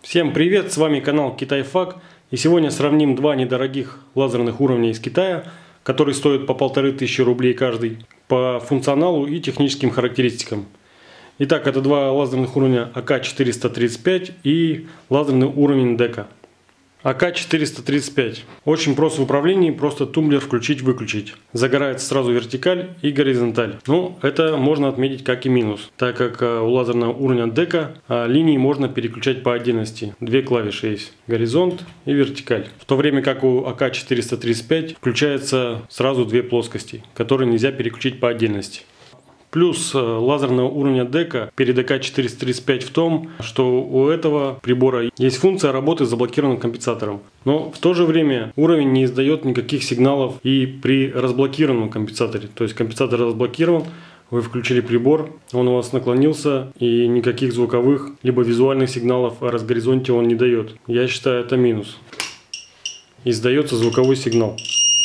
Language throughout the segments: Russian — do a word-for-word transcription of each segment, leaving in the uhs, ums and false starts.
Всем привет, с вами канал Китай-Фак, и сегодня сравним два недорогих лазерных уровня из Китая, которые стоят по полторы тысячи рублей каждый, по функционалу и техническим характеристикам. Итак, это два лазерных уровня А К четыреста тридцать пять и лазерный уровень Дека. А К четыреста тридцать пять. Очень прост в управлении, просто тумблер включить-выключить. Загорается сразу вертикаль и горизонталь. Ну, это можно отметить как и минус, так как у лазерного уровня Дека линии можно переключать по отдельности. Две клавиши есть: горизонт и вертикаль. В то время как у А К четыреста тридцать пять включается сразу две плоскости, которые нельзя переключить по отдельности. Плюс лазерного уровня Дека перед А К четыреста тридцать пять в том, что у этого прибора есть функция работы с заблокированным компенсатором. Но в то же время уровень не издает никаких сигналов и при разблокированном компенсаторе. То есть компенсатор разблокирован, вы включили прибор, он у вас наклонился, и никаких звуковых либо визуальных сигналов о разгоризонте он не дает. Я считаю, это минус. Издается звуковой сигнал,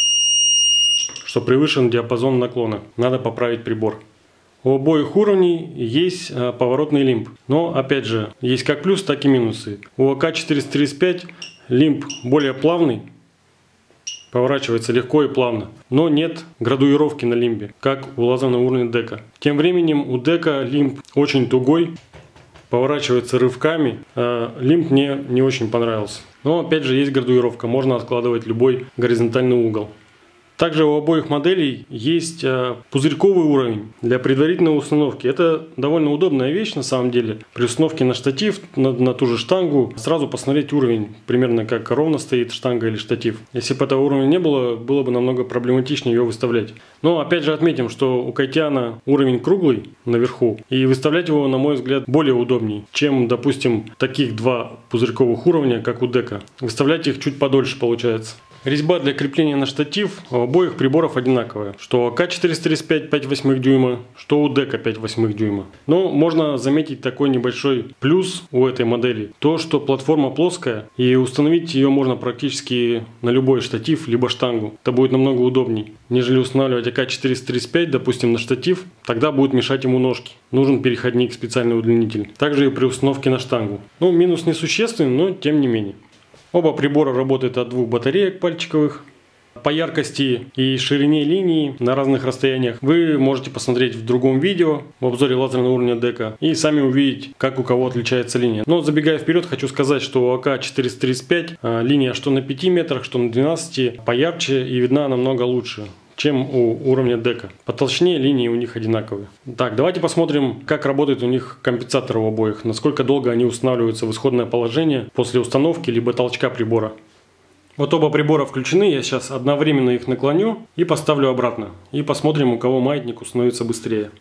что превышен диапазон наклона. Надо поправить прибор. У обоих уровней есть поворотный лимб, но опять же есть как плюс, так и минусы. У А К четыреста тридцать пять лимб более плавный, поворачивается легко и плавно, но нет градуировки на лимбе, как у лазерного уровня Дека. Тем временем у Дека лимб очень тугой, поворачивается рывками, а лимб мне не очень понравился. Но опять же есть градуировка, можно откладывать любой горизонтальный угол. Также у обоих моделей есть пузырьковый уровень для предварительной установки. Это довольно удобная вещь на самом деле. При установке на штатив, на, на ту же штангу, сразу посмотреть уровень, примерно как ровно стоит штанга или штатив. Если бы этого уровня не было, было бы намного проблематичнее ее выставлять. Но опять же отметим, что у Кайтиана уровень круглый наверху, и выставлять его, на мой взгляд, более удобней, чем, допустим, таких два пузырьковых уровня, как у Дека. Выставлять их чуть подольше получается. Резьба для крепления на штатив у обоих приборов одинаковая. Что у А К четыреста тридцать пять пять восьмых дюйма, что у Дека пять восьмых дюйма. Но можно заметить такой небольшой плюс у этой модели. То, что платформа плоская, и установить ее можно практически на любой штатив, либо штангу. Это будет намного удобней, нежели устанавливать А К четыреста тридцать пять, допустим, на штатив. Тогда будет мешать ему ножки. Нужен переходник, специальный удлинитель. Также и при установке на штангу. Ну, минус несущественный, но тем не менее. Оба прибора работают от двух батареек пальчиковых. По яркости и ширине линии на разных расстояниях вы можете посмотреть в другом видео, в обзоре лазерного уровня Дека, и сами увидеть, как у кого отличается линия. Но забегая вперед, хочу сказать, что у А К четыреста тридцать пять линия что на пяти метрах, что на двенадцати поярче и видна намного лучше, чем у уровня Дека. По толщине линии у них одинаковые. Так, давайте посмотрим, как работает у них компенсатор у обоих, насколько долго они устанавливаются в исходное положение после установки либо толчка прибора. Вот оба прибора включены, я сейчас одновременно их наклоню и поставлю обратно. И посмотрим, у кого маятник установится быстрее.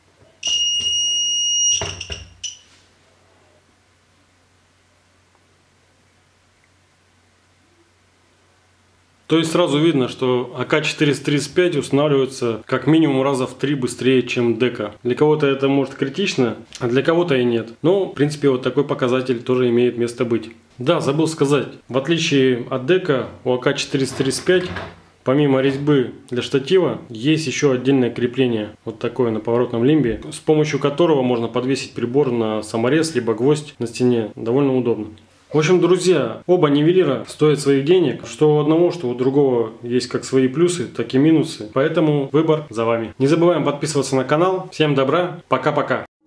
То есть сразу видно, что А К четыреста тридцать пять устанавливается как минимум раза в три быстрее, чем Дека. Для кого-то это может критично, а для кого-то и нет. Но, в принципе, вот такой показатель тоже имеет место быть. Да, забыл сказать, в отличие от Дека, у А К четыреста тридцать пять, помимо резьбы для штатива, есть еще отдельное крепление, вот такое на поворотном лимбе, с помощью которого можно подвесить прибор на саморез, либо гвоздь на стене. Довольно удобно. В общем, друзья, оба нивелира стоят своих денег. Что у одного, что у другого есть как свои плюсы, так и минусы. Поэтому выбор за вами. Не забываем подписываться на канал. Всем добра. Пока-пока.